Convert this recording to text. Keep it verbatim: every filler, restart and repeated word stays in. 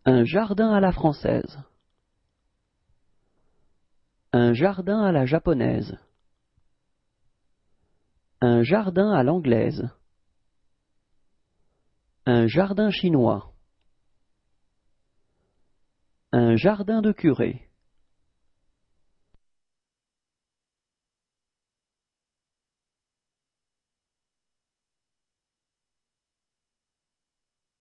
Un jardin à la française. Un jardin à la japonaise. Un jardin à l'anglaise. Un jardin chinois. Un jardin de curé.